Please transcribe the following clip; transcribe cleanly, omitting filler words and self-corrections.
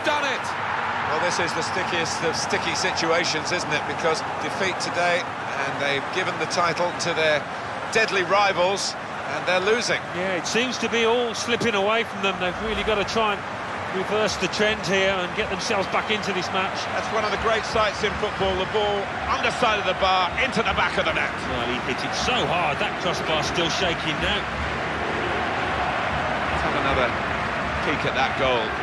done it! Well, this is the stickiest of sticky situations, isn't it? Because defeat today, and they've given the title to their deadly rivals, and they're losing. Yeah, it seems to be all slipping away from them. They've really got to try and reverse the trend here and get themselves back into this match. That's one of the great sights in football, the ball underside of the bar, into the back of the net. Well, he hit it so hard, that crossbar's still shaking now. Let's have another peek at that goal.